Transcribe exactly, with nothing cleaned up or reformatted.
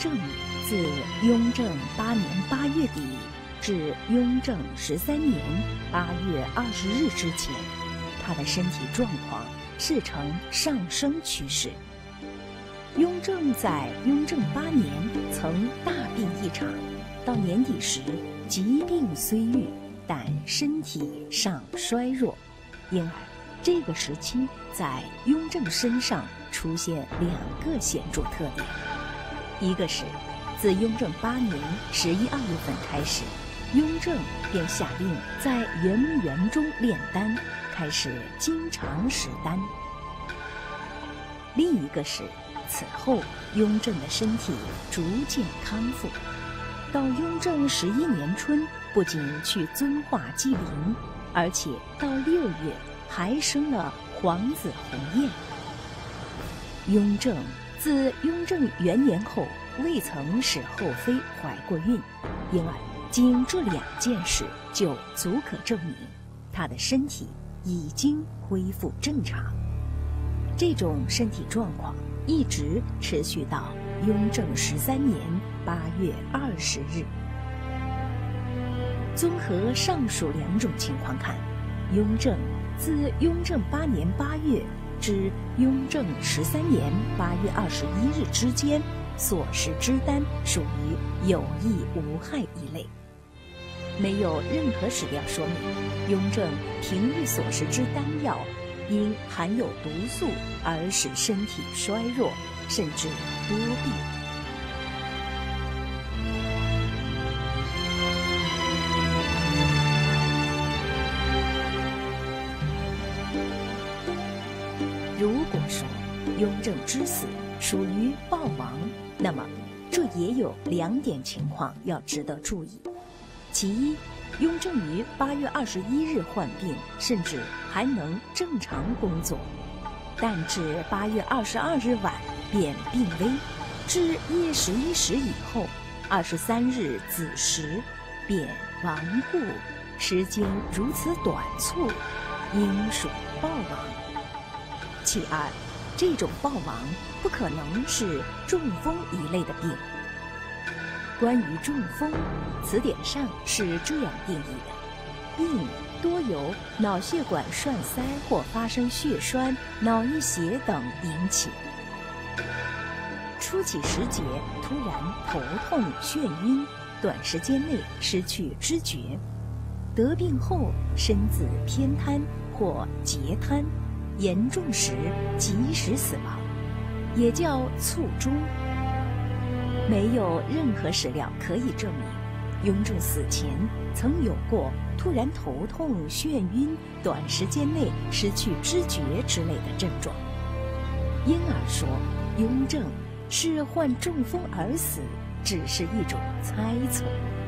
正，自雍正八年八月底至雍正十三年八月二十日之前，他的身体状况是呈上升趋势。雍正在雍正八年曾大病一场，到年底时疾病虽愈，但身体尚衰弱，因而这个时期在雍正身上出现两个显著特点。一个是自雍正八年十一二月份开始，雍正便下令在圆明园中炼丹，开始经常使丹。另一个是此后雍正的身体逐渐康复，到雍正十一年春，不仅去遵化祭陵，而且到六月还生了皇子弘彦。雍正自雍正元年后未曾使后妃怀过孕，因而仅这两件事就足可证明他的身体已经恢复正常。这种身体状况一直持续到雍正十三年八月二十日。综合上述两种情况看，雍正自雍正八年八月至雍正十三年八月二十一日之间所食之丹属于有益无害一类，没有任何史料说明雍正平日所食之丹药因含有毒素而使身体衰弱，甚至多病。如果说雍正之死属于暴亡，那么这也有两点情况要值得注意。其一，雍正于八月二十一日患病，甚至还能正常工作，但至八月二十二日晚便病危，至夜十一时以后，二十三日子时便亡故，时间如此短促，应属暴亡。其二，这种暴亡不可能是中风一类的病。关于中风，词典上是这样定义的：病多由脑血管栓塞或发生血栓、脑溢血等引起。初起时节突然头痛、眩晕，短时间内失去知觉，得病后身子偏瘫或截瘫，严重时即时死亡，也叫卒中。没有任何史料可以证明雍正死前曾有过突然头痛、眩晕、短时间内失去知觉之类的症状，因而说雍正是患中风而死，只是一种猜测。